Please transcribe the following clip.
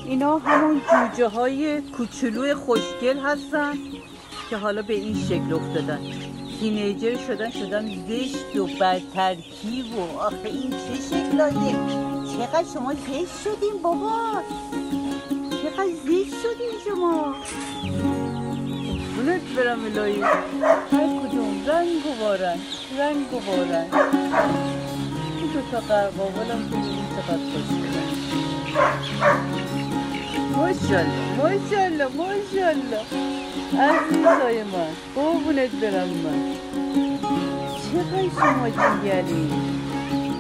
اینا همون جوجه های کوچولوی خوشگل هستن که حالا به این شکل افتادن، تینیجر شدن زشت و بدترکیب و آخه این چه شکلاییه؟ چقدر شما زشت شدین بابا، چقدر زشت شدین شما. قربونت برم الهی، هر کدوم رنگ و بارن. این دوتا قرقاولم که ببین چقدر خوشگلن. ماشالله عزیزای من، قربونت برم من. چقدر شما جنگلی.